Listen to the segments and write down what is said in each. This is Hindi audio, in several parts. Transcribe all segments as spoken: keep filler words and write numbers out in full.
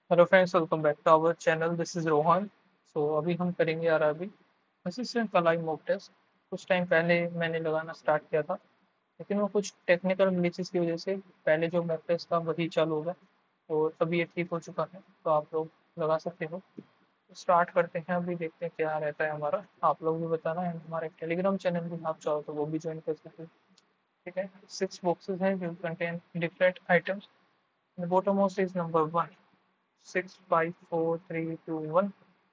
Hello friends, welcome back to our channel. This is Rohan. So अभी हम करेंगे यार अभी असिस्टेंट कलाई मॉक टेस्ट। कुछ टाइम पहले मैंने लगाना स्टार्ट किया था, लेकिन वो कुछ टेक्निकल ग्लिचेस की वजह से पहले जो मॉक टेस्ट था वही चालू हो गया और अभी ये ठीक हो चुका है, तो आप लोग लगा सकते हो। स्टार्ट करते हैं, अभी देखते हैं क्या रहता है हमारा। आप लोग भी बताना है, हमारा टेलीग्राम चैनल भी आप चाहो तो वो भी ज्वाइन कर सकते हो। ठीक है, सिक्स बॉक्सेस हैं जो contain different items. Bottom most is number one. Six five four three two one.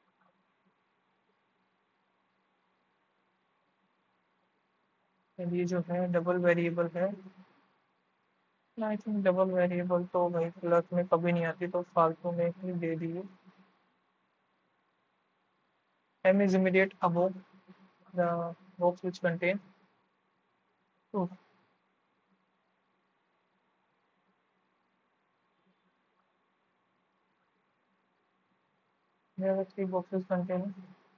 ये जो है डबल वेरिएबल है। आई थिंक डबल वेरिएबल तो भाई प्लस में कभी नहीं आती, तो फालतू में ही दे दिए। m is immediate above the box which contain two. There are three boxes containing.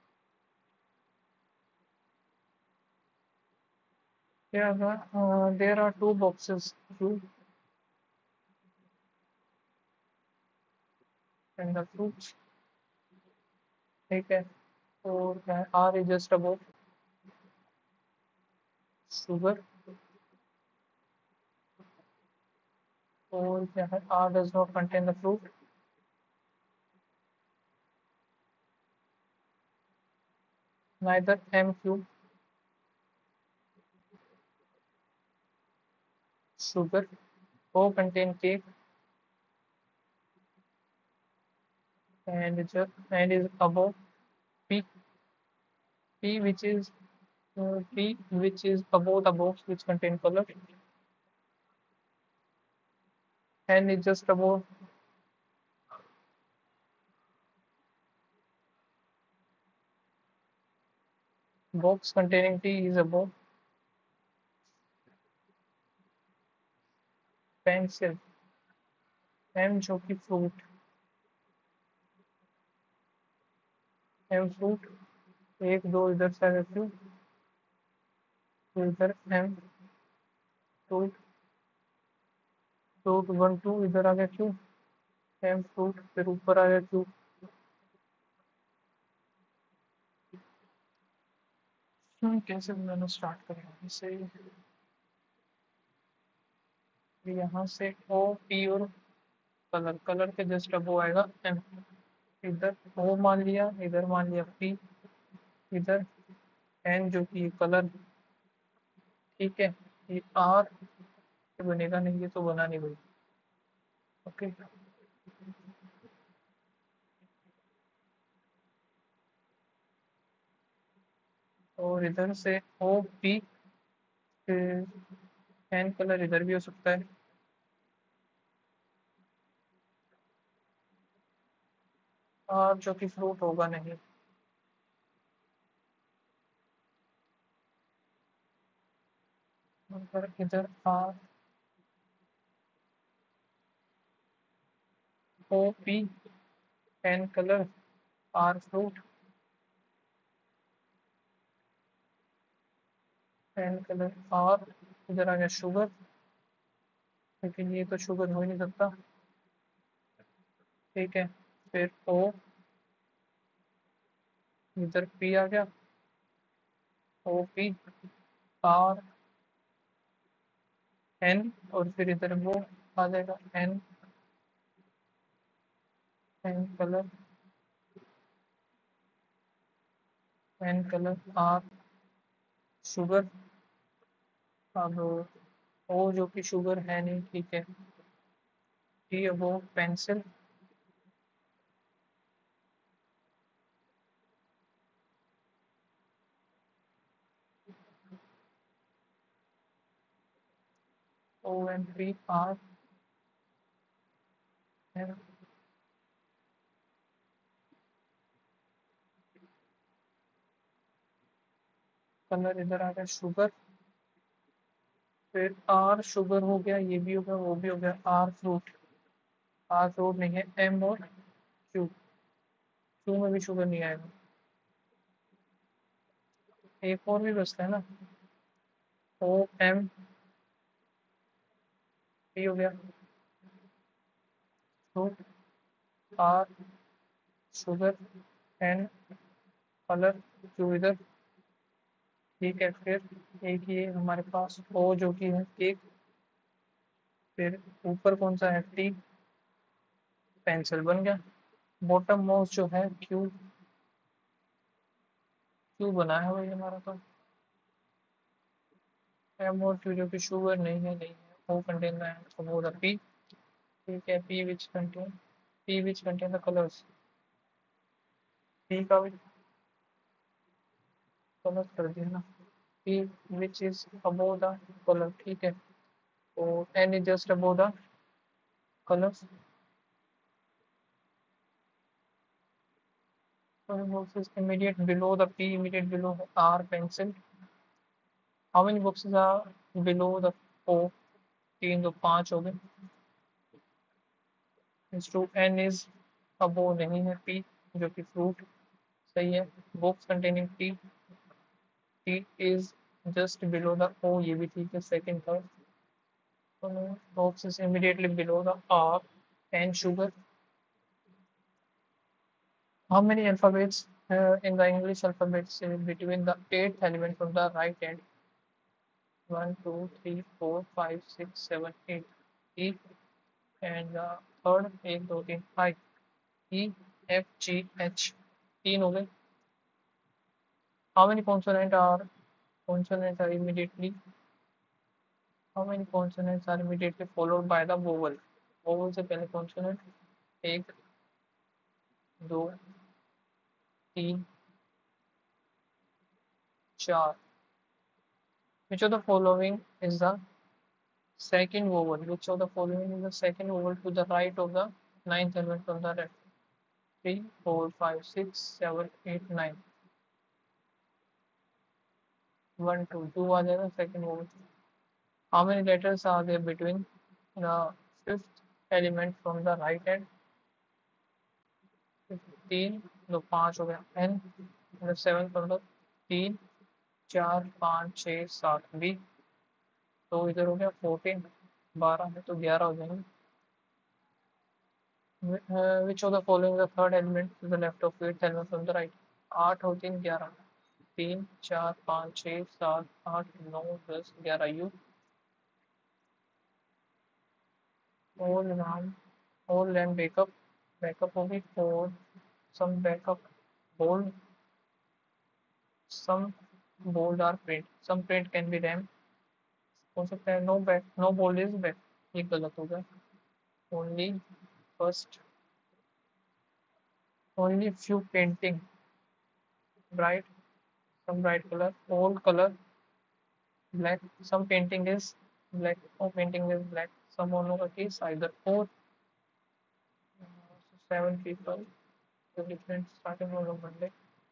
There are uh, there are two boxes, two and the fruits. ठीक है, और r is just above sugar, और क्या है, r does not contain the fruit. Neither m cube sugar o contain cake and just and is above p. P which is uh, P which is above the box which contain color, and is just above box containing T is above pencil. M जो कि फ्रूट, एम फ्रूट। एक दो इधर से आ गया क्यों, तो इधर M fruit. Fruit one two इधर आ गया क्यों, एम फ्रूट, फिर ऊपर आ गया क्यों। हम्म, कैसे बनाना स्टार्ट करेंगे इसे। यहाँ से ओ पी और कलर, कलर के जस्ट अब आएगा एम। इधर ओ मान लिया, इधर मान लिया पी, इधर एन जो कि कलर। ठीक है, ये आर बनेगा नहीं, ये तो बना नहीं भाई। ओके, और इधर से ओ पी, एन कलर इधर भी हो सकता है। आर जो कि फ्रूट होगा नहीं। और इधर R O P, N colour, R fruit, N colour R. इधर आ गया शुगर, लेकिन ये तो शुगर हो ही नहीं सकता। ठीक है, फिर ओ, इधर पी आ गया, ओ पी, आर, एन, और फिर इधर वो आ जाएगा N, N colour, N colour R sugar. अब ओ जो कि शुगर है नहीं, ठीक है। टी अब वो pencil, O N three R N. Colour इधर आ गया शुगर, फिर आर शुगर हो गया, ये भी हो गया, वो भी हो गया। आर फ्रूट, आर फ्रूट नहीं है, एम और क्यू, क्यू में भी शुगर नहीं आएगा। एक और भी बचता है ना, ओ एम पी हो गया fruit, R sugar, N colour, जो इधर ठीक है। फिर एक ये हमारे पास ओ जो कि है केक। फिर ऊपर कौन सा है, टी, पेंसिल बन गया। बॉटम मोस्ट जो है क्यू, क्यू बना है भाई हमारा। तो एम और क्यू जो कि शुगर नहीं है, नहीं है, वो कंटेन द एंड वो द पी। ठीक है, P which contain, P which contain the colours, P का भी कलर कर दिया ना, P which is above the colour. ठीक है, तो N is just above the colours. boxes immediate below the P, immediate below R pencil. How many boxes are below the O? तीन, तो पांच हो गए। इस टू N is above नहीं है, P जो कि फ्रूट सही है। Box containing T, T is just below the O, ये भी ठीक है, second third. Box is immediately below the R, N sugar. How many alphabets uh, in the English alphabet say between the eighth element from the right hand? One, two, three, four, five, six, seven, eight. E and the third एक दो तीन I. E, F, G, H. तीन हो गए। How many consonant are consonants are immediately how many consonants are immediately followed by the vowel? Vowel से पहले consonant एक, दो, तीन, चार। Which of the following is the second vowel? Which of the following is the second vowel to the right of the ninth element from the left? Three, four, five, six, seven, eight, nine. One, two, two आ जाएगा second vowel। How many letters are there between the fifth element from the right hand? तीन, दो पाँच हो गया। N मतलब सेवन from the तीन, चार, पाँच, छः, सात। B तो इधर हो गया फोर्टीन, बारह में तो ग्यारह हो जाएंगे। Uh, which of the following the third element to the left of fifth element from the right? आठ और तीन ग्यारह, तीन, चार, पाँच, छः, सात, आठ, नौ, दस, ग्यारह। You all around all and backup, backup होगी four, some backup bold, some bold are print, some print can be RAM हो सकता है। no back, no bold is back, ये गलत होगा। only first, only few painting bright, some bright color, all color black, some painting is black, no painting is black, some दोनों का case either or। seven people, the different starting from Monday।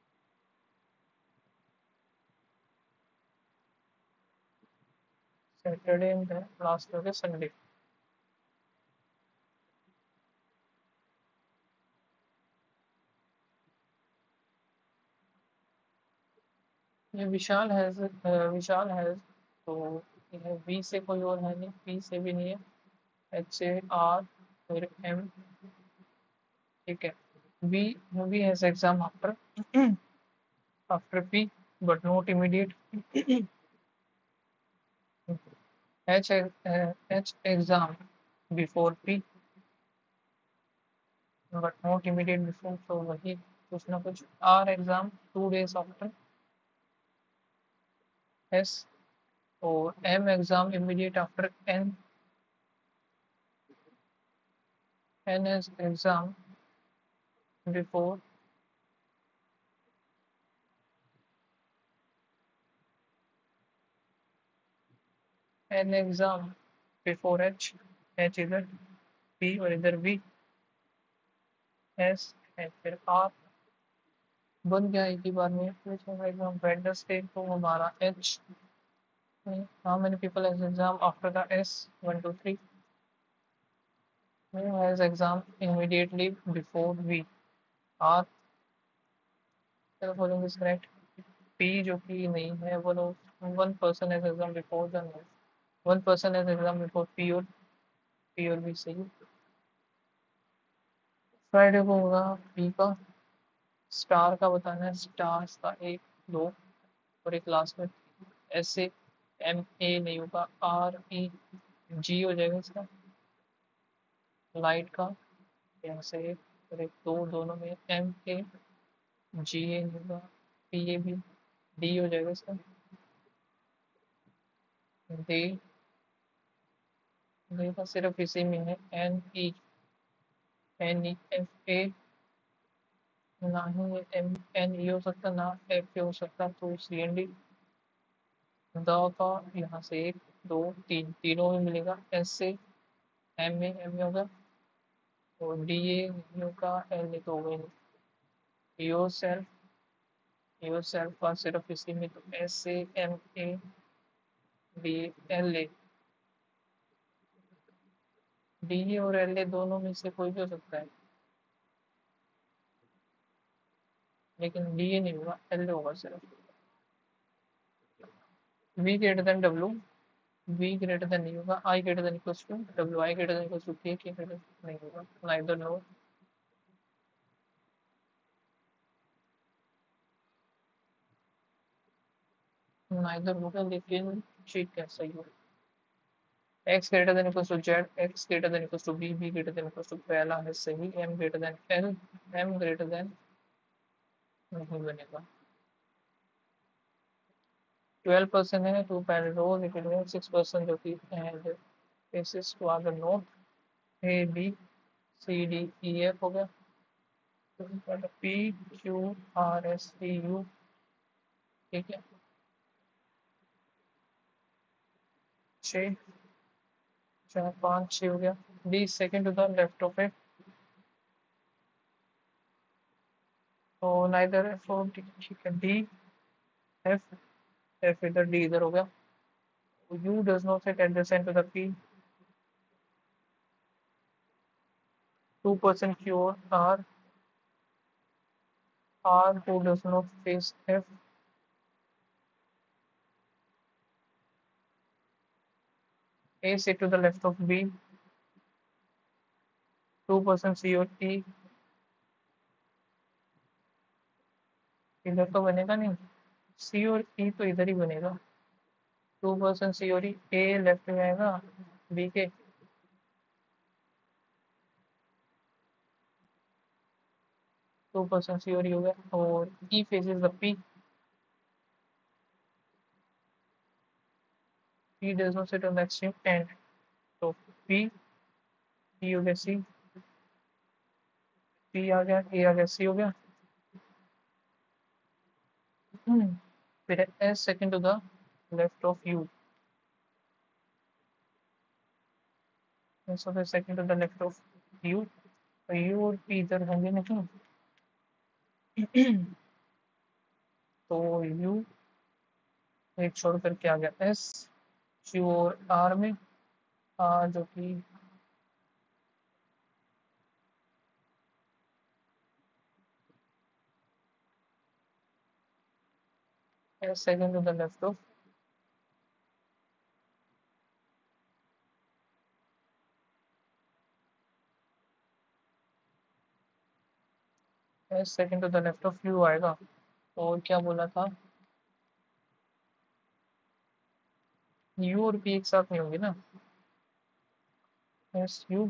Saturday and last हो गया संडे। ये विशाल है, विशाल है, तो ये वी से कोई और है नहीं, पी से भी नहीं है, एच से आर, फिर एम। ठीक है, V V has exam after after P but not immediate. H H exam before P but not immediate before, तो वही कुछ ना कुछ। R exam two days after S, और M exam immediate after N, N as exam before N exam before H, H इधर, पी और इधर वी, एस एच फिर आर। बन गया एक ही बार में। एग्जाम वेडनेसडे को हमारा H. How many people has exam after the S, one two three. Who has exam immediately before V? R, the following is correct। P जो कि नहीं है, वो लोग one person has exam before the no, one person has exam before P और P और V सही। फ्राइडे को होगा बी का। स्टार का बताना है, स्टार्स का एक, दो और एक लास्ट में एस ए एम ए नहीं होगा, आर ई जी हो जाएगा इसका। लाइट का यहाँ से एक और एक, दो दोनों में एम ए जी ए नहीं होगा, पी ए भी डी हो जाएगा इसका। डी डी का सिर्फ इसी में है N E N E F A, ना ही ये एम एन ई हो सकता ना एफ ए हो सकता, तो सी एन डी। द का यहाँ से एक, दो, तीन, तीनों में मिलेगा, एस से एम ए एम ए होगा और डी ए नहीं होगा, एल ए तो होगा ही नहीं। योर सेल्फ, योर सेल्फ का सिर्फ इसी में, तो एस से M A D L A, D A और एल ए दोनों में से कोई भी हो सकता है, लेकिन डी ए नहीं होगा, एल ए होगा सिर्फ। V greater than W, V greater than नहीं होगा, I greater than equals to W, I greater than equals to K, K greater नहीं होगा, नाइदर नो। नाइदर होगा, लेकिन ठीक है, सही हो। x greater than equals to z, x greater than equals to b, b greater than equals to पहला है सही, m greater than l, m greater than नहीं बनेगा। ट्वेल्व परसेंट है टू पैरेलल रो, लेकिन सिक्स परसेंट जो कि basis to R the note A B C D E F हो गया, P Q R S T U, ठीक है। छः, चार पाँच छः हो गया। D second to the left of it, तो नाइदर एफ और डी, ठीक है। डी एफ, एफ इधर डी इधर हो गया। U does not sit adjacent to the P, two percent Q R, R who does not face F, A sit to the left of B, two percent C और E, इधर तो बनेगा नहीं, C और E तो इधर ही बनेगा, टू परसेंट C और E, A लेफ्ट में आएगा B के, टू परसेंट C और E हो गया, और E faces the P, P does not sit on the extreme end, तो P, P हो गया C, P आ गया, A आ गया, C हो गया। फिर S second to the left of U, S of second to the left of U, तो U और P इधर होंगे नहीं, तो U एक छोड़ करके आ गया एस, क्यू और आर में, आर जो कि S second to the left of, S second to the left of U आएगा। और क्या बोला था, यू और पी एक साथ नहीं होंगे ना, एस यू,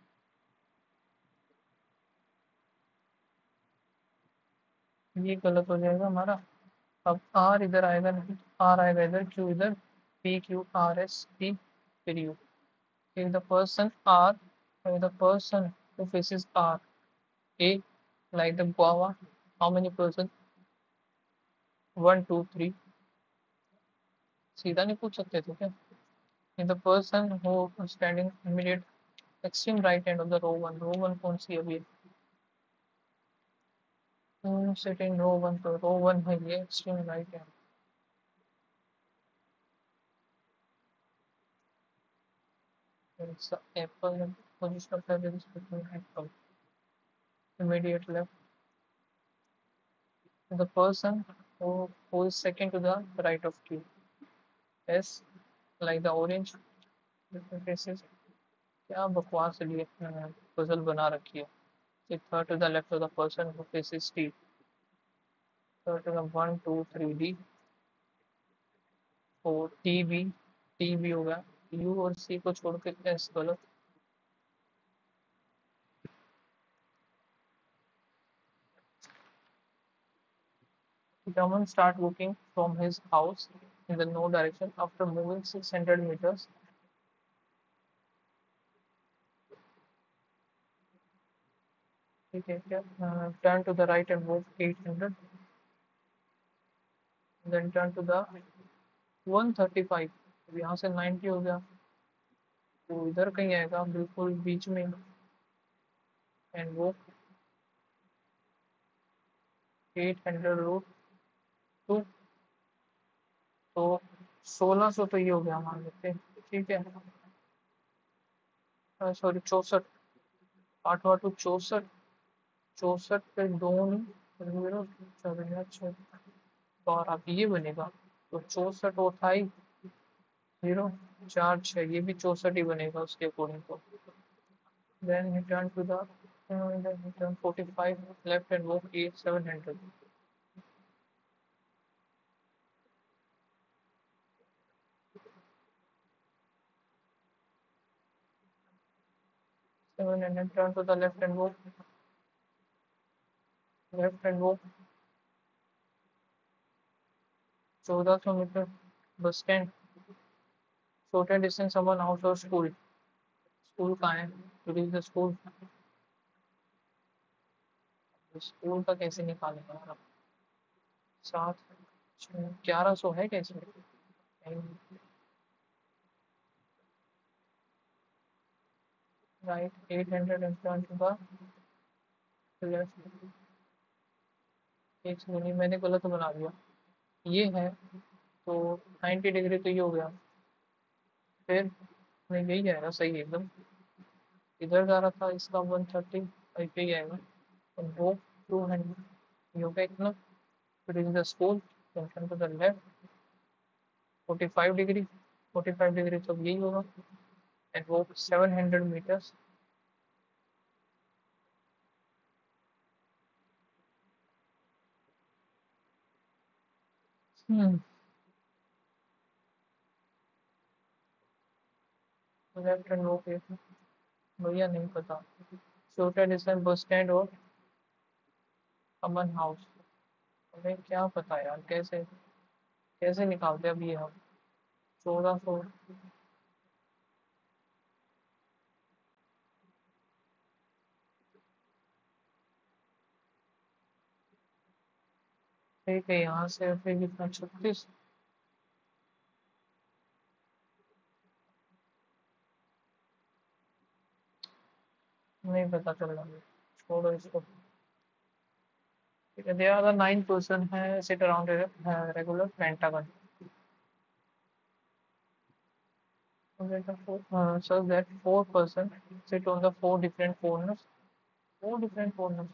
ये गलत हो जाएगा हमारा। अब आर इधर आएगा नहीं, आर आएगा इधर, क्यू इधर, P Q R S T, फिर U. if the person R, if the person who faces R, A, like the guava, how many person, one two three, सीधा नहीं पूछ सकते थे क्या। if the person who standing immediate extreme right hand of the row one, row one कौन सी अभी, सिटिंग रो वन, तो रो वन है ये extreme right hand, it's the apple position of the between apple, immediate left, the person who, who is second to the right of Q, S, like the orange faces, क्या बकवास लिए पजल बना रखी है। The third to the left of the person who faces T. Third to the one, two, three D. Four T B T B होगा यू और सी को छोड़ के एस गलत. Raman start walking from his house in the no direction after moving six hundred meters. ठीक है क्या? Uh, turn to the right and walk eight hundred. Then turn to the one thirty-five. यहाँ से ninety हो गया तो इधर कहीं आएगा बिल्कुल बीच में and walk eight hundred route to. तो सोलह सौ तो ये हो गया मान लेते हैं. ठीक है. सॉरी चौसठ. आठवां टू चौसठ. चौसठ पे दो जीरो चौदह छः बारह ये बनेगा. तो चौसठ और अठाईस जीरो चार छः ये भी चौसठ ही बनेगा उसके अकॉर्डिंग. तो then he turned to the uh, then he turned forty-five left and walk eight seven hundred. seven hundred turn to the left and walk left and walk चौदह सौ metre bus stand. shorter distance someone out of school. School कहाँ है? to reach the school. School का कैसे निकालेंगे यार आप? सात ग्यारह सौ है कैसे? right eight hundred and turn to the left. एक सेकंड मैंने गलत बना दिया. ये है तो नाइन्टी डिग्री तो ये हो गया. फिर नहीं यही जाएगा सही एकदम. इधर जा रहा था इसका वन थर्टी पे ही आएगा. और वो टू हंड्रेड ये हो गया इतना. फिर in the school to the left forty five degree. Forty five degree तो यही होगा. एंड वो seven hundred metres. Left and वो भैया नहीं पता. शॉर्टर डिस्टेंस बस स्टैंड और अमन हाउस. हमें क्या पता यार कैसे कैसे निकालते अभी हम. चौदह सौ. ठीक है यहाँ से फिर कितना छत्तीस. नहीं पता चल रहा. छोड़ो इसको. There are the nine person है sit around a uh, regular pentagon. So that the four, uh, so that four person sit on the four different corners. Four different corners.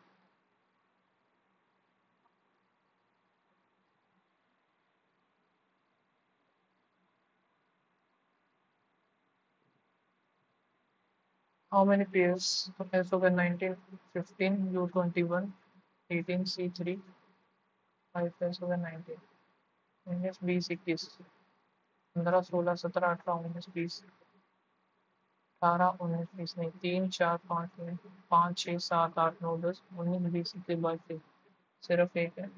How many pairs? Okay, so the nineteen, fifteen, U twenty-one, eighteen, C three, five pairs of the nineteen. उन्नीस बीस इक्कीस पंद्रह सोलह सत्रह अठारह उन्नीस बीस अठारह उन्नीस बीस नहीं तीन चार पाँच तीन पाँच छः सात आठ नौ दस उन्नीस बीस इक्कीस बाईस तेईस सिर्फ एक है.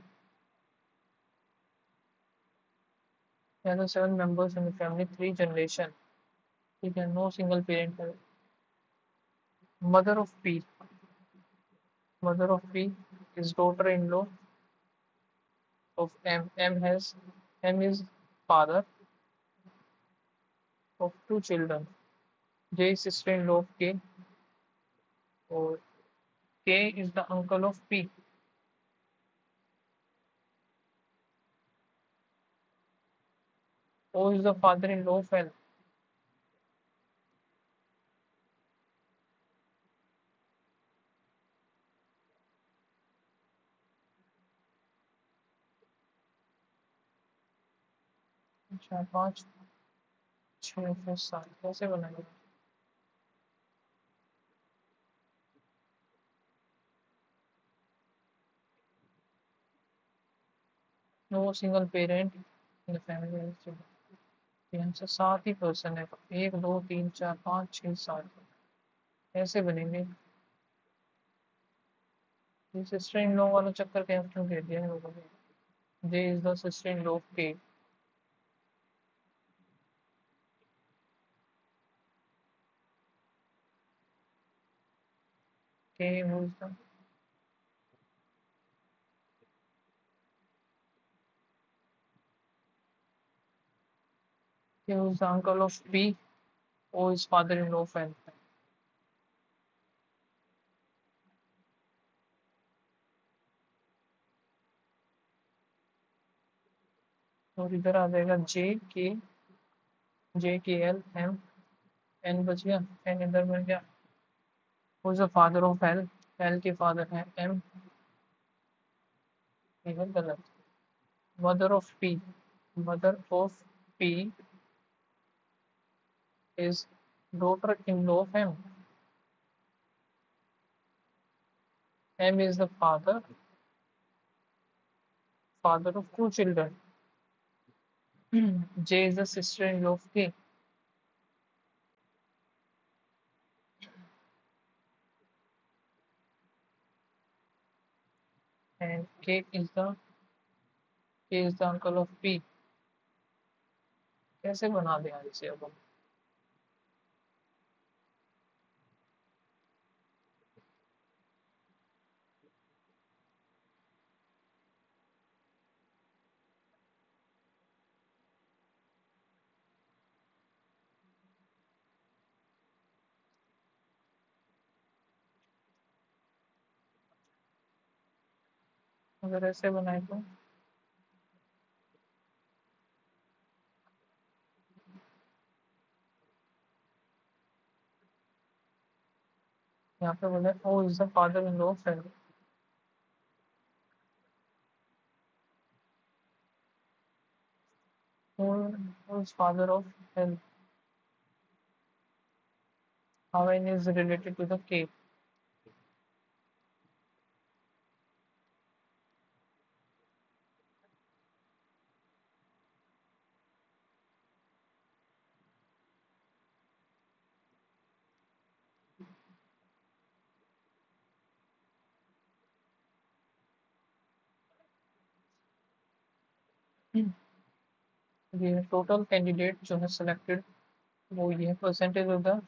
There are seven members in the family, three generation. ठीक है. No single parent है. Mother of P. Mother of P is daughter-in-law of M. M has M is father of two children. J is sister-in-law of K. Or K is the uncle of P. O is the father-in-law of L. चार पाँच छः फिर सात कैसे बनाएंगे? No single parent in the family. यहाँ से सात ही पर्सन है, एक दो तीन चार पाँच छः सात, ऐसे बनेंगे। ये सिस्टर इन लॉ वाला चक्कर क्या क्यों दे दिया है लोगों ने। J is the sister in law of K. K who is the K who is the uncle of P. O is father in law of L. और इधर आ जाएगा जे के, जे के एल एम, एन बच गया, एन इधर बन गया। Who is the father of L. L के फादर है एम। इधर गलत। Mother of P, mother of P is daughter-in-law of M. M is the father, father of two children. J is the sister-in-law of K. And K is the K is the uncle of P. कैसे बना दें यार इसे अब हम। अगर ऐसे बनाए तो यहाँ पे बोले O is the father in law of L. Who is father of L? How N is related to the K? ये टोटल कैंडिडेट जो है सिलेक्टेड, वो ये percentage of the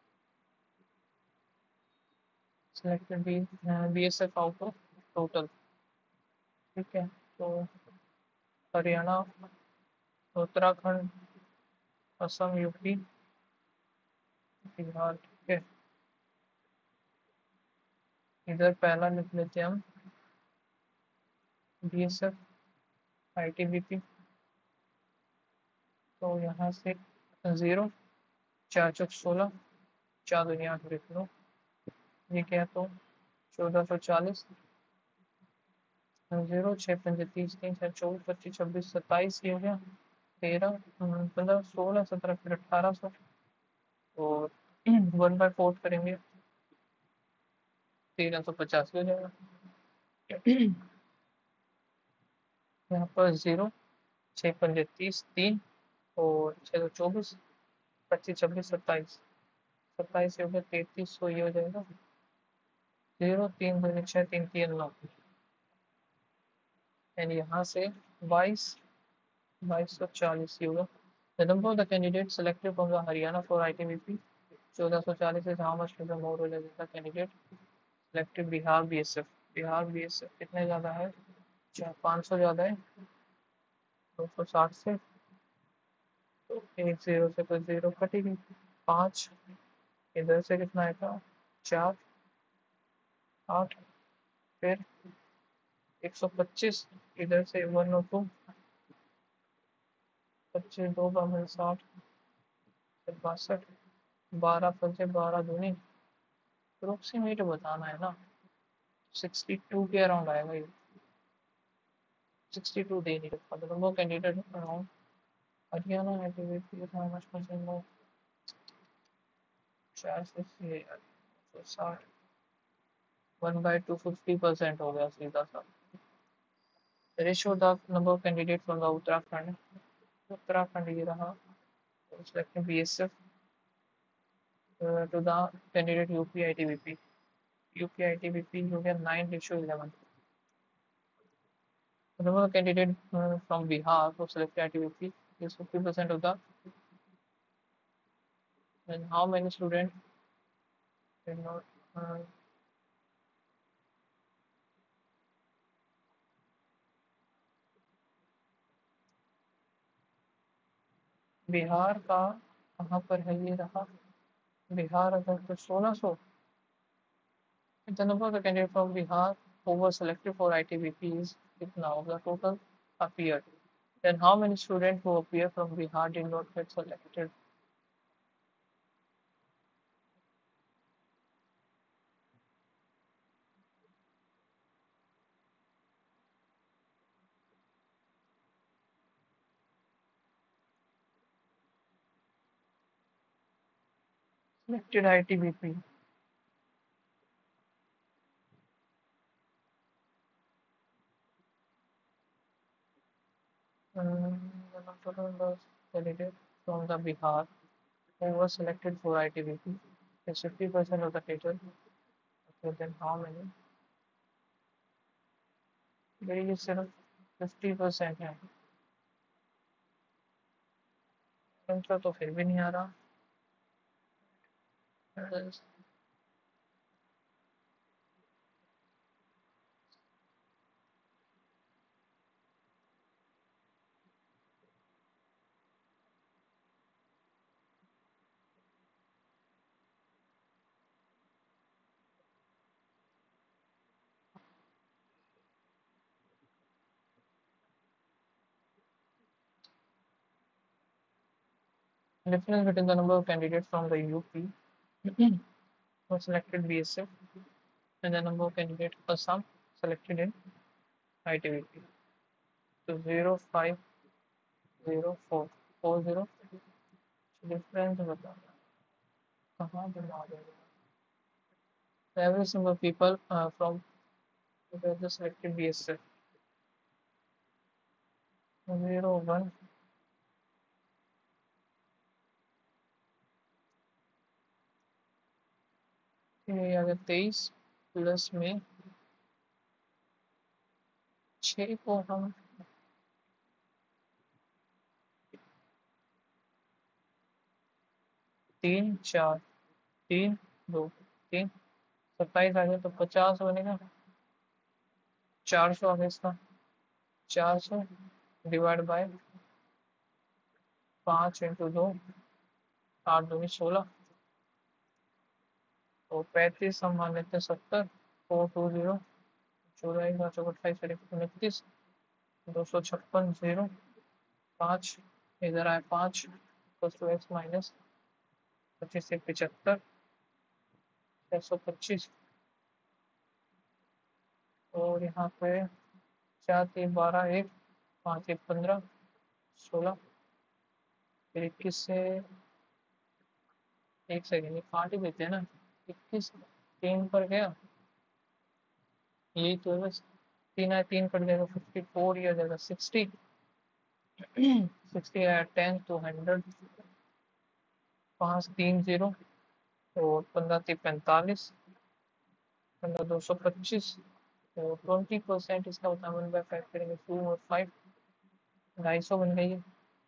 selected B B S F out of total. ठीक है, तो हरियाणा, उत्तराखंड, असम, यूपी, बिहार। ठीक है, इधर पहला लिख लेते हैं हम B S F I T B P. तो यहाँ से जीरो, चार चौक सोलह, चार दुनिया आठ लिख लो। ये क्या, तो चौदह सौ चालीस, जीरो छः पंजे तीस, तीन छः चौबीस, पच्चीस छब्बीस सत्ताईस, ये हो गया। तेरह, पंद्रह, सोलह, सत्रह, फिर अठारह सौ। और वन बाय फोर्थ करेंगे, तेरह सौ पचास हो जाएगा। यहाँ पर जीरो, छः पंजे तीस, तीन, और छः सौ चौबीस, पच्चीस छब्बीस सत्ताईस, सत्ताईस हो गया, तैतीस सौ ये हो जाएगा। जीरो तीन दूनी छः, तीन तीन नौ। एंड यहाँ से बाईस, बाईस सौ चालीस ही होगा। The number of the candidates selected from the Haryana for I T B P चौदह सौ चालीस is how much to the more or less the candidate selected Bihar B S F. Bihar B S F कितने ज़्यादा है, चार पाँच सौ ज़्यादा है, दो सौ साठ से। तो एक जीरो से कोई जीरो कटेगी, पाँच, इधर से कितना आएगा, चार, आठ, फिर एक सौ पच्चीस, इधर से वन ओ टू, पच्चीस दो बावन साठ, फिर बासठ, बारह पंचे बारह दूनी, अप्रोक्सीमेट बताना है ना, सिक्सटी टू के अराउंड आएगा ये। सिक्सटी टू दे नहीं रखा, तो वो कैंडिडेट अराउंड हरियाणा है तो ये था मच परसेंट वो, चार से तो साठ, one by two fifty percent हो गया सीधा सा। Ratio the number of candidate from the Uttarakhand, Uttarakhand ये रहा, selecting B S F to the candidate UP I T B P, UP I T B P हो गया nine ratio eleven. The number of candidate uh, from Bihar who selected I T B P is fifty percent of the, and how many students did not uh, Bihar का कहाँ पर है ये रहा, बिहार अगर तो सोलह सौ, the number of the candidate from Bihar who was selected for I T B P is कितना होगा total appeared, then how many students who appear from Bihar did not get selected. Selected I T B P, um, the number of candidate from the Bihar who was selected for I T B P is fifty percent of the total. Okay, then how many, ये सिर्फ फिफ्टी परसेंट है, आंसर तो फिर भी नहीं आ रहा। Difference between the number of candidates from the U P who selected B S F and the number of candidates Assam selected in I T B P. So zero five zero four four zero difference बताना कहाँ बना देगा। So every single people uh, from the selected B S F zero one ये अगर तेईस प्लस में छः को हम तीन चार तीन दो तीन सत्ताईस आ गया तो पचास बनेगा, चार सौ आ गया इसका, चार सौ डिवाइड बाय पाँच इंटू दो, आठ दो सोलह, तो पैंतीस हम मान लेते हैं सत्तर, फोर टू जीरो, चौदह पाँच अट्ठाईस उनतीस, दो सौ छप्पन जीरो, पाँच इधर आए पाँच प्लस टू एक्स माइनस पच्चीस से पिचहत्तर, छः सौ पच्चीस, और यहाँ पे चार तीन बारह, एक पाँच एक पंद्रह, सोलह, फिर इक्कीस से एक सेकेंड ये काट ही देते हैं ना, इक्कीस तीन पर गया, यही तो है बस, तीन आए तीन कट जाएगा, फिफ्टी फोर ही आ जाएगा, सिक्सटी सिक्सटी आया टेन टू हंड्रेड, पाँच तीन जीरो, और पंद्रह तीन पैंतालीस, पंद्रह दो सौ पच्चीस, और ट्वेंटी परसेंट इसका होता है वन बाई फाइव करेंगे टू और फाइव, ढाई सौ बन गई है,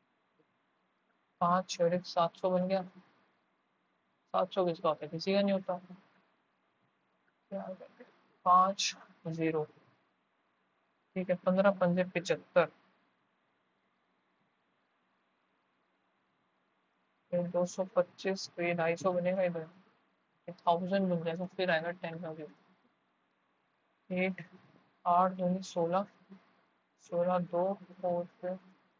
पाँच छः एक सात सौ बन गया, सात सौ किसका होता है, किसी का नहीं होता, पाँच जीरो, ठीक है, पंद्रह पंजे पिचहत्तर, फिर दो सौ पच्चीस, तो ये ढाई सौ बनेगा, इधर थाउजेंड बन जाएगा, फिर आएगा टेन का भी, एट आठ दो सोलह, सोलह दो, और फिर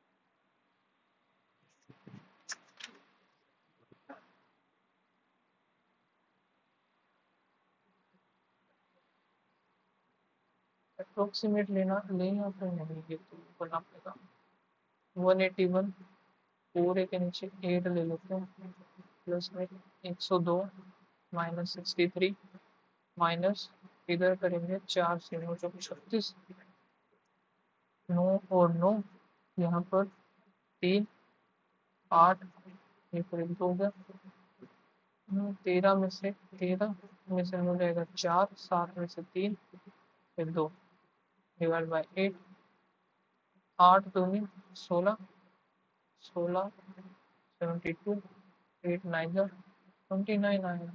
अप्रोक्सीमेट लेना लेना तो नहीं, ये तो करना पड़ेगा, वन एटी वन पूरे के नीचे एट ले लेते हैं, प्लस में एक सौ दो माइनस सिक्सटी थ्री, माइनस इधर करेंगे चार से नौ चौक छत्तीस, नो और नो, यहाँ पर तीन, आठ, ये फिर एक दो हो गया। हम्म, तेरह में से तेरह में से हो जाएगा चार, सात में से तीन, फिर दो, डिवाइड बाई एट, आठ दूनी सोलह, सोलह, सेवेंटी टू, एट नाइन जा ट्वेंटी नाइन आएगा।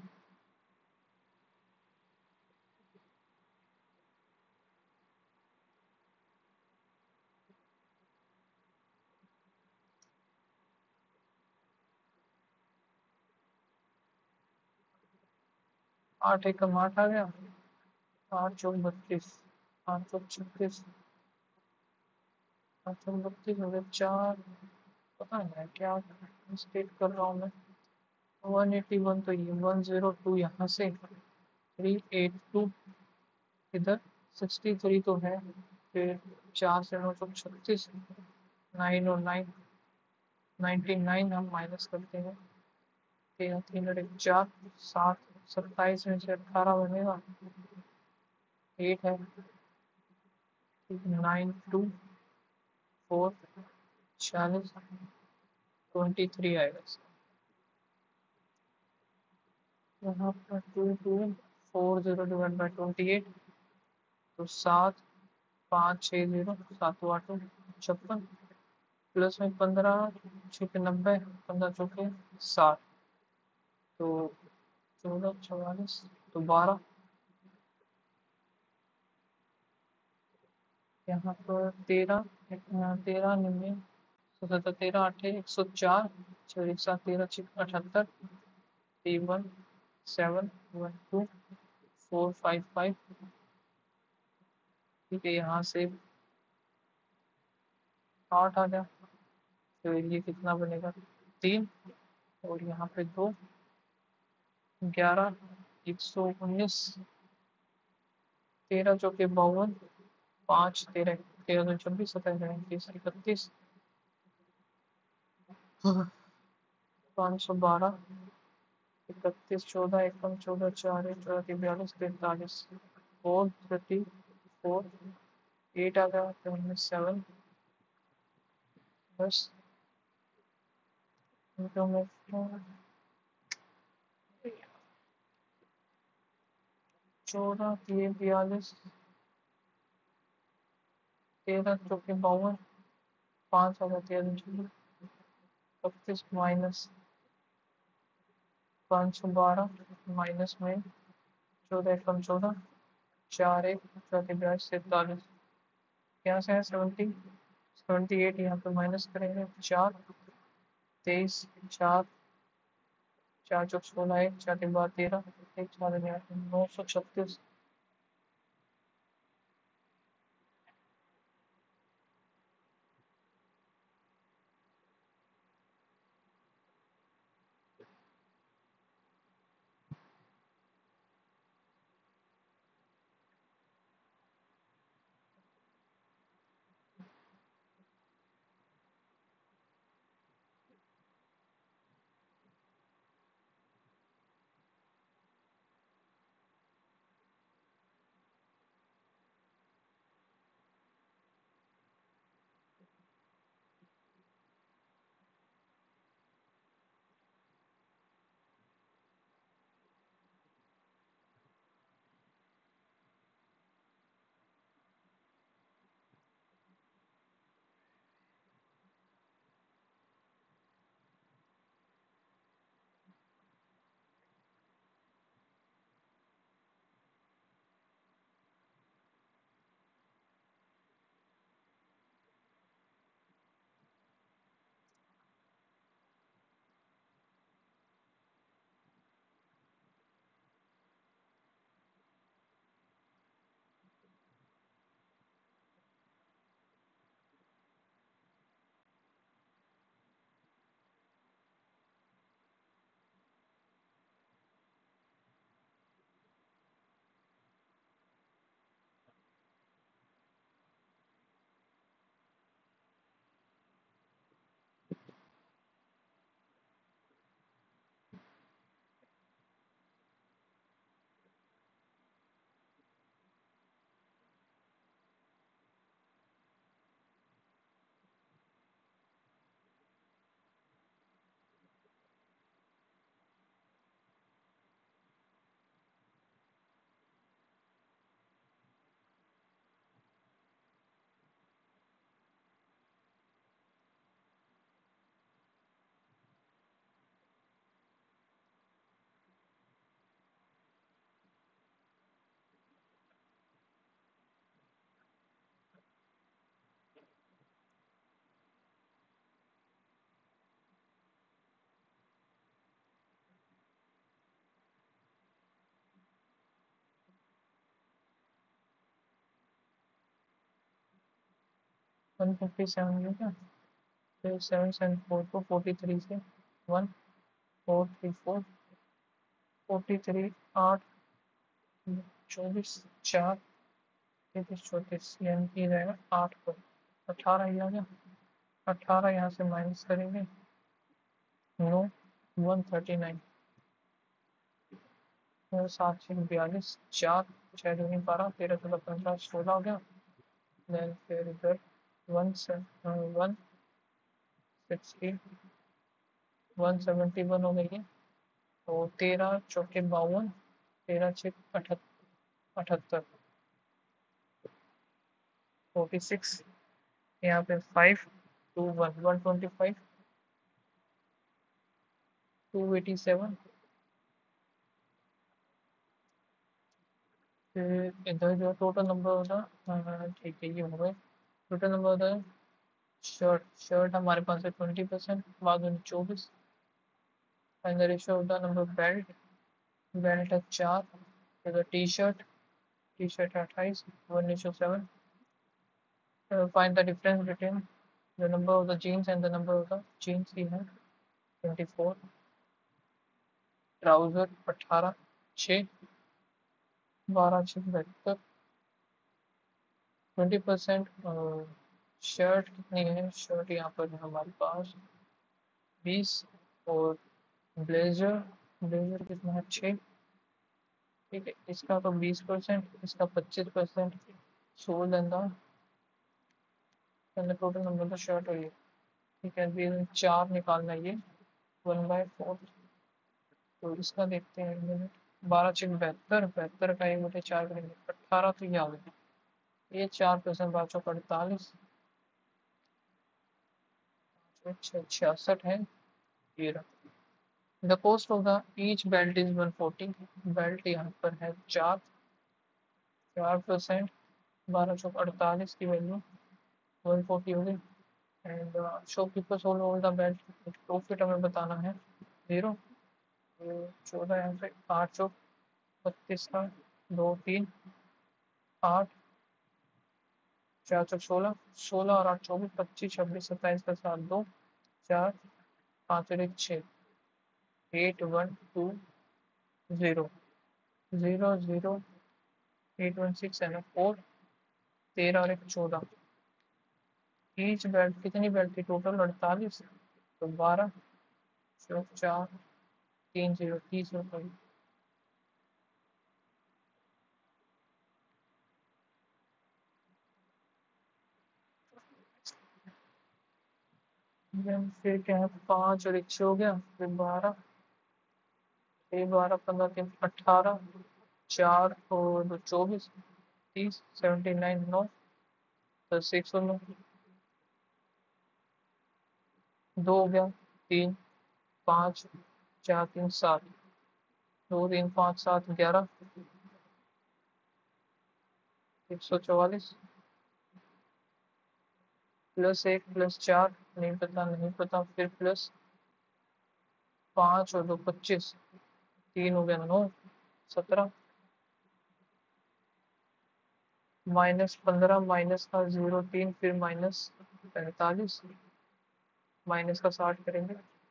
आठ एकम आठ आ गया, आठ चौक बत्तीस, आठ चौक छत्तीस, आठ चौक बत्तीस हो गया चार, पता नहीं क्या मिस्टेक कर रहा हूँ मैं। वन एटी वन तो ये वन जीरो टू यहाँ से, थ्री एट टू इधर, सिक्सटी थ्री तो है, फिर चार से नौ सौ छत्तीस, नाइन और नाइन, नाइन्टी नाइन हम माइनस करते हैं, तेरह तीन और एक चार, सात, सत्ताईस में से अट्ठारह बनेगा, एट है, नाइन टू फोर, छियालीस, ट्वेंटी थ्री आएगा। यहाँ पर two two four zero divide by twenty eight, तो सात, पाँच छः जीरो, सात आठ छप्पन, प्लस में पंद्रह, छः नब्बे, पंद्रह चौके साठ, तो चौदह चौवालीस, तो बारह, यहाँ पर तेरह, तेरह निन्यानवे, सतहत्तर, तेरह आठे एक सौ चार, छः एक सात, तेरह छः अठहत्तर, three one seven one two four five five, ठीक है, यहाँ से आठ आ गया, तो ये कितना बनेगा, तीन, और यहाँ पे दो, ग्यारह, एक सौ उन्नीस, तेरह चौके बावन, पाँच तेरह, तेरह सौ छब्बीस, सत्रह उनतीस, इकतीस, पाँच सौ बारह, इकतीस, चौदह एकम चौदह, चार एक चौदह, बयालीस, तैंतालीस, फोर थर्टी फोर, एट आ गया, सेवन, बस चौदह, तीन बयालीस, तेरह चौके बावन, पाँच आ गया, तेरह बत्तीस, माइनस पाँच सौ बारह, माइनस में चौदह एकम चौदह, चार एक चौथे ब्याज सैंतालीस, यहाँ से है सेवेंटी, सेवेंटी एट, यहाँ पे माइनस करेंगे चार, तेईस, चार, चार चौक सोलह, एक चार के बाद तेरह, एक चार नौ सौ छत्तीस। वन फिफ्टी सेवन हो गया, फिर सेवन सेवन फोर को फोर्टी थ्री से one four three four, forty three आठ, चौबीस चार, तैतीस चौंतीस, यानी कि रहेगा आठ पर अठारह ही आ गया। अठारह यहाँ से माइनस करेंगे, नौ, वन थर्टी नाइन, सात छः बयालीस, चार, छः दूनी बारह, तेरह चौदह पंद्रह, सोलह हो गया। देन फिर इधर वन से one sixty, one seventy one हो गई है। तो तेरह चौके बावन, तेरह छः अठहत्तर, फोर्टी सिक्स, यहाँ पे five, two one, one twenty five, two eighty seven, फिर इधर जो टोटल नंबर होता, ठीक है ये हो गए टोटल नंबर होता है। शर्ट शर्ट हमारे पास है ट्वेंटी परसेंट, बाद में चौबीस, एंड रेशियो होता नंबर बेल्ट, बेल्ट है चार, फिर टी शर्ट, टी शर्ट है अट्ठाईस, one ratio seven. Find the difference between the number of the jeans and the number of the jeans ही है ट्वेंटी फोर, ट्राउजर अठारह, छः, बारह छः बहत्तर, ट्वेंटी परसेंट। शर्ट कितनी है, शर्ट यहाँ पर है हमारे पास बीस, और ब्लेजर, ब्लेजर कितना है छः, ठीक है इसका तो बीस परसेंट, इसका पच्चीस परसेंट, सोल एंड टोटल नंबर तो शर्ट हुई है। ठीक है अभी चार निकालना है ये, वन बाय फोर, तो इसका देखते हैं मिनट, बारह छः बहत्तर, बहत्तर का एक बटे चार करेंगे अट्ठारह, तो ये आ गया, ये चार परसेंट, बारह चौक अड़तालीस, छियासठ है ये रहा। The cost of the each belt is one forty, belt यहाँ पर है चार, चार परसेंट, बारह चौक अड़तालीस की वैल्यू वन फोर्टी होगी। And shopkeeper sold all the belt, profit हमें बताना है जीरो, चौदह यहाँ से आठ चौक बत्तीस का, दो तीन आठ, चार चौक सोलह, सोलह और आठ चौबीस, पच्चीस छब्बीस सत्ताईस का सात, दो चार, पाँच और एक छः, eight one two zero, zero zero eight one six and four, तेरह और एक चौदह। ईच बेल्ट कितनी बेल्ट थी टोटल, अड़तालीस, तो बारह चौक चार, तीन जीरो, तीस रुपये। फिर क्या है, पाँच और एक छः हो गया, फिर बारह, फिर बारह पंद्रह तीन अट्ठारह, चार और दो चौबीस, तीस, सेवेंटी नाइन, नौ, दस एक सौ नौ, दो हो गया, तीन, पाँच, चार तीन सात, दो तीन पाँच सात ग्यारह, एक सौ चौवालीस, प्लस एक प्लस चार, नहीं पता नहीं पता, फिर प्लस पाँच और दो पच्चीस, तीन हो गया नौ, सत्रह, माइनस पंद्रह, माइनस का जीरो तीन, फिर माइनस पैंतालीस, माइनस का साठ करेंगे,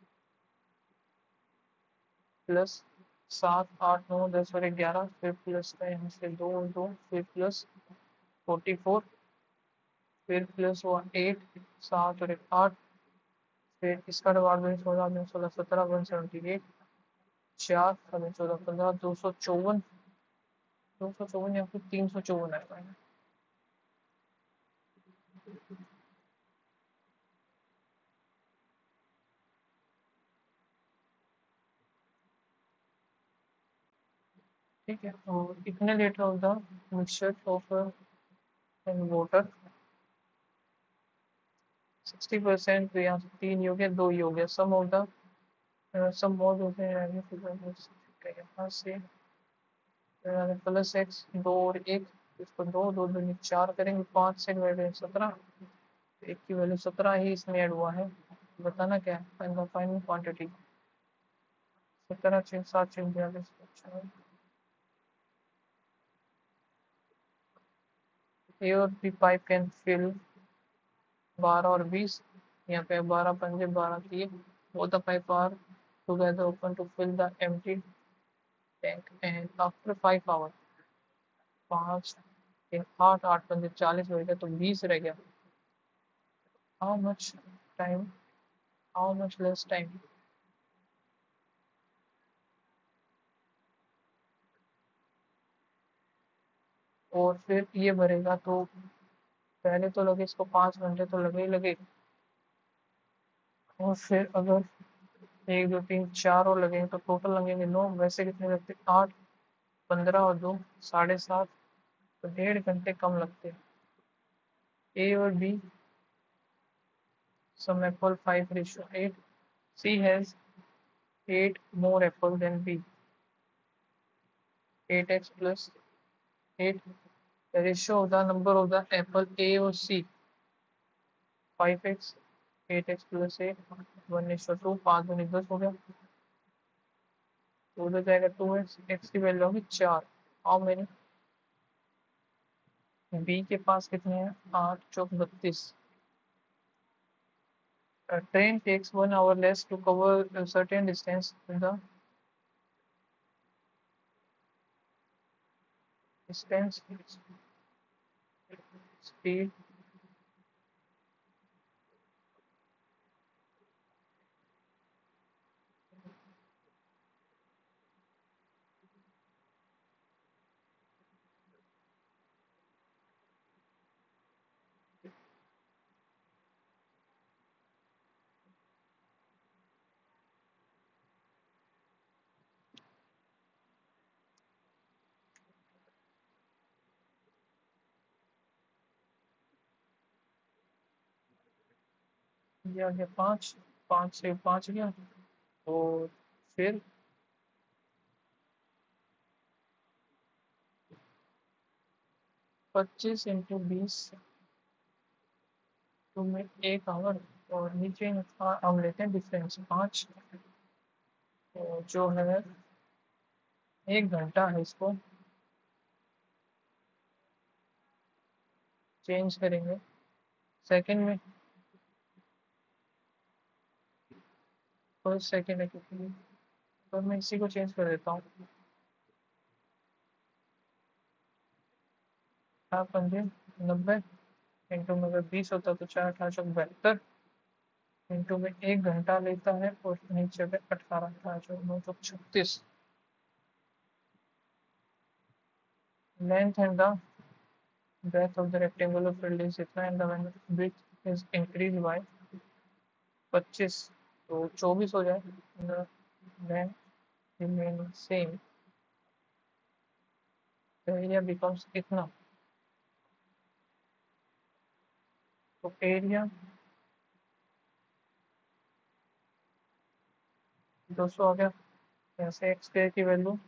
प्लस सात आठ नौ दस और ग्यारह, फिर प्लस का यहाँ से दो दो, फिर प्लस फोर्टी फोर, फिर प्लस हुआ एट, सात और एक आठ, फिर इसका डिवाइड में सोलह में सोलह सत्रह, वन सेवेंटी एट, चार हमें चौदह पंद्रह, दो सौ चौवन, दो सौ चौवन या फिर तीन सौ चौवन आएगा। ठीक है, और इतने litre of the mixture of water, sixty percent, तो यहाँ से तीन ही हो गया, दो ही हो गया, sum of the sum mode होते हैं यहाँ से प्लस एक्स, दो और एक, इसको दो दो दूनी चार करेंगे, पाँच से डिवाइड सत्रह, एक की वैल्यू सत्रह ही इसमें ऐड हुआ है, बताना क्या है फाइनल क्वांटिटी, सत्रह छः सात छः बयालीस, here the pipe can fill बारह और बीस, यहाँ पे बारह पंजे बारह दिए। both the pipe are together open to fill the empty tank and after five hours, पाँच तीन आठ, आठ पंजे चालीस हो गया, तो बीस रह गया। How much time, how much less time. और फिर ये भरेगा तो पहले तो लगे इसको पाँच घंटे तो लगे ही लगे, और फिर अगर एक दो तीन चार और लगेंगे तो टोटल लगेंगे नौ। वैसे कितने लगते, आठ, पंद्रह और दो साढ़े सात, तो डेढ़ घंटे कम लगते हैं। ए और B some apple five ratio eight, C has eight more apple than B, eight X plus eight, ratio of the number of the apple A और C five X, eight X plus eight, one ratio two, पाँच दूनी दस हो गया, तो उधर जाएगा टू एक्स, एक्स की वैल्यू होगी चार। हाउ मेनी, बी के पास कितने हैं, आठ चौक बत्तीस। A train takes one hour less to cover a certain distance in the distance speed ये आ गया पाँच, पाँच से पाँच गया, और फिर पच्चीस इंटू बीस तो में एक आवर, और नीचे हम लेते हैं डिफरेंस पाँच, तो जो है एक घंटा है, इसको चेंज करेंगे सेकंड में, फर्स्ट सेकंड है क्योंकि, तो मैं इसी को चेंज कर देता हूँ। चार पंजे नब्बे, इंटू में अगर बीस होता तो चार अठारह चौक बहत्तर, इंटू में एक घंटा लेता है, और नीचे पे अठारह अठारह चौक नौ चौक छत्तीस। Length and the breadth of the rectangular field is इतना, and the width is increased by पच्चीस, तो चौबीस हो जाए, the length remain same, the area becomes इतना, तो एरिया दो सौ आ गया। यहाँ से एक्स स्क्वायर की value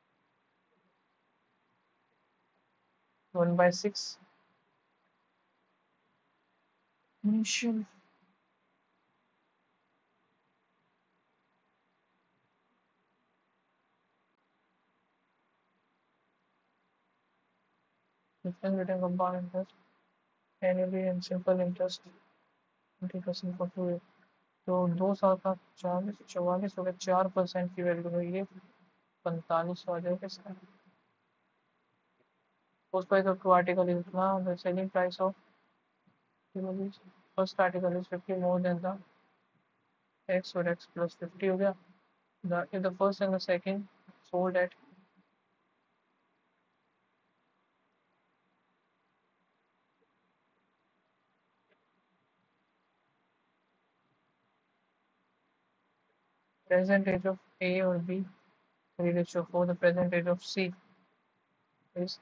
one by six initial, difference between compound interest annually and simple interest twenty percent for two year, तो दो साल का चालीस चौवालीस हो गया, चार परसेंट की वैल्यू है ये, पैंतालीस आ जाएगा इसका। Post price of two article is now the selling price of first article is fifty more than the x or x plus fifty हो गया। The if the first and the second sold at present age of A or B, three ratio four, the present age of C is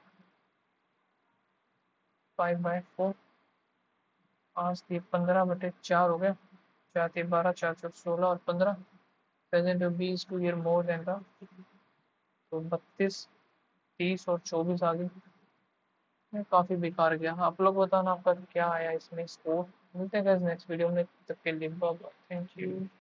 five by four, पाँच तीन पंद्रह बटे चार हो गया, चार तीन बारह, चार चौक सोलह और पंद्रह, present of B is two year more than the, तो बत्तीस, तीस और चौबीस आ गई। काफी बेकार गया। आप लोग बताना आपका क्या आया इसमें स्कोर। मिलते हैं नेक्स्ट वीडियो में, तब तक के लिए बाय बाय, थैंक यू।